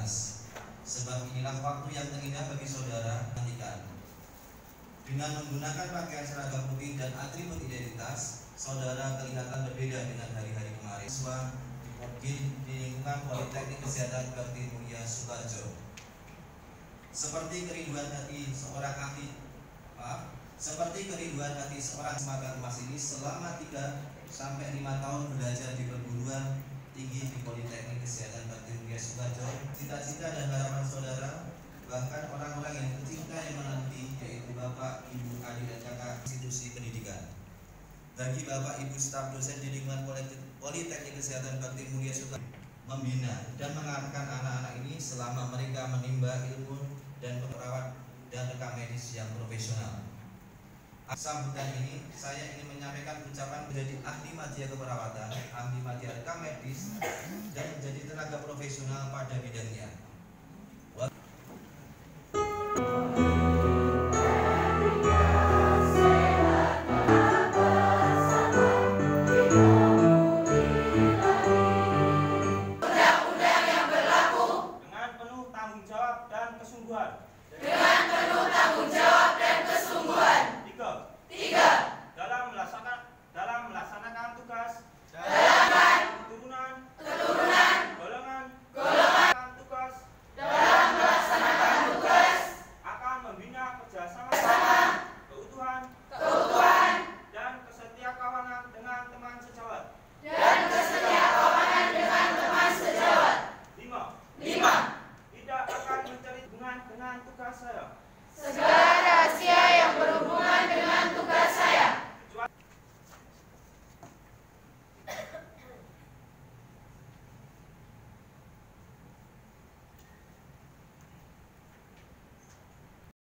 identitas. Sebab inilah waktu yang terindah bagi saudara nantikan. Dengan menggunakan pakaian seragam putih dan atribut identitas, saudara kelihatan berbeda dengan hari-hari kemarin. Siswa di lingkungan Politeknik Kesehatan Bakti Mulia Sukoharjo. Seperti kerinduan hati seorang semangat emas ini selama 3 sampai 5 tahun belajar di perguruan tinggi di Politeknik Kesehatan Bakti Mulia Sukoharjo. Cita-cita dan harapan saudara, bahkan orang-orang yang tercinta yang menanti, yaitu Bapak, Ibu, adik, dan kakak institusi pendidikan. Bagi Bapak, Ibu, staf dosen di lingkungan Politeknik Kesehatan Bakti Mulia Sukoharjo, membina dan mengarahkan anak-anak ini selama mereka menimba ilmu dan perawat dan rekam medis yang profesional. Sambutan ini saya ingin menyampaikan ucapan menjadi ahli media keperawatan, ahli media rekam medis, dan menjadi tenaga profesional pada bidangnya. Undang-undang yang berlaku dengan penuh tanggung jawab dan kesungguhan. Dengan penuh tanggung jawab dan kesungguhan. 3. Dalam melaksanakan tugas Dalam keturunan golongan tugas dalam melaksanakan tugas akan membina kerjasama keutuhan dan kesetiakawanan dengan teman sejawat. dan kesetiakawanan dengan teman sejawat. 5. 5.